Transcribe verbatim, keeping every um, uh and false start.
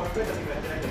ช่วยกันเป็นกระจาย